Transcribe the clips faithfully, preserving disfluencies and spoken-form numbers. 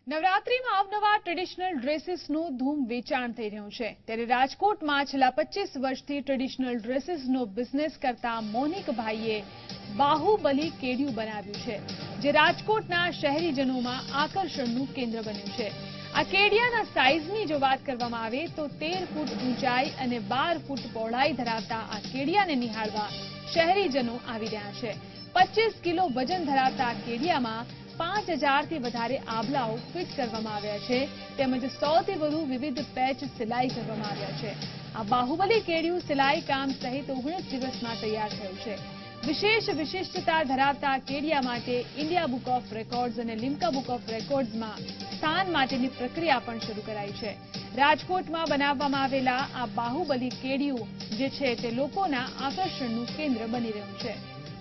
નવરાત્રીમાં અવનવા ટ્રેડિશનલ ડ્રેસીસનું ધૂમ વેચાણ થઈ રહ્યું છે ત્યારે રાજકોટમાં છેલ્લા પચીસ વર્ષથી ટ્રેડિશનલ ડ્રેસીસનો બિઝનેસ કરતા મોનિકભાઈએ બાહુબલી કેડિયું બનાવ્યું છે જે રાજકોટના શહેરીજનોમાં આકર્ષણનું કેન્દ્ર બન્યું છે। આ કેડિયાના સાઇઝની જો વાત કરવામાં આવે તો તેર ફૂટ ઊંચાઈ અને બાર ફૂટ પહોળાઈ ધરાવતા આ કેડિયાને નિહાળવા શહેરીજનો આવી રહ્યા છે। પચીસ કિલો વજન ધરાવતા આ કેડિયામાં પાંચ હજારથી વધારે આભલાઓ ફિટ કરવામાં આવ્યા છે તેમજ સૌથી વધુ વિવિધ પેચ સિલાઈ કરવામાં આવ્યા છે। આ બાહુબલી કેડિયું સિલાઈ કામ સહિત ઓગણીસ દિવસમાં તૈયાર થયું છે। વિશેષ વિશિષ્ટતા ધરાવતા કેડિયા માટે ઇન્ડિયા બુક ઓફ રેકોર્ડ્સ અને લિમ્કા બુક ઓફ રેકોર્ડ્સમાં સ્થાન માટેની પ્રક્રિયા પણ શરૂ કરાઈ છે। રાજકોટમાં બનાવવામાં આવેલા આ બાહુબલી કેડિયું જે છે તે લોકોના આકર્ષણનું કેન્દ્ર બની રહ્યું છે।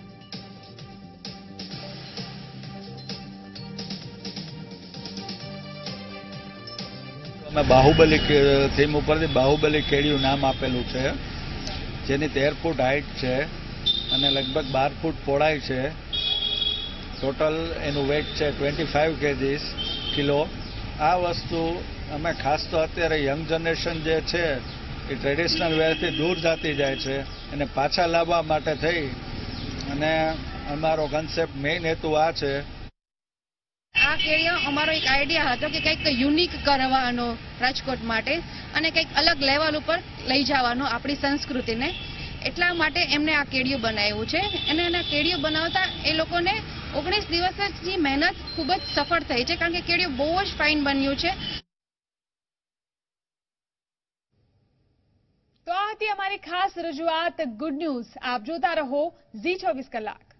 बाहुबली थीम पर बाहुबली केडिયું नाम आपेलू है जेनी तेर फूट हाइट है और लगभग बार फूट पહોળાઈ है। टोटल एनु वेट है ट्वेंटी फाइव केजीस किलो। आ वस्तु अमे खास तो अत्यारे यंग जनरेशन जे है ये ट्रेडिशनल वेर थी दूर जाती जाए छे अने पाछा लाववा माटे थई अने अमारो कॉन्सेप्ट मेन हेतु आ छे। આ કેડિયો અમારો એક આઈડિયા હતો કે કંઈક યુનિક કરવાનો રાજકોટ માટે અને કંઈક અલગ લેવલ ઉપર લઈ જવાનો આપણી સંસ્કૃતિને, એટલા માટે એમને આ કેડિયો બનાવ્યું છે। અને એના કેડિયો બનાવતા એ લોકોને ઓગણીસ દિવસની મહેનત ખૂબ જ સફળ થઈ છે કારણ કે કેડિયો બહુ જ ફાઇન બન્યું છે। તો આ હતી અમારી ખાસ રજૂઆત ગુડ ન્યૂઝ। આપ જોતા રહો ઝી ચોવીસ કલાક।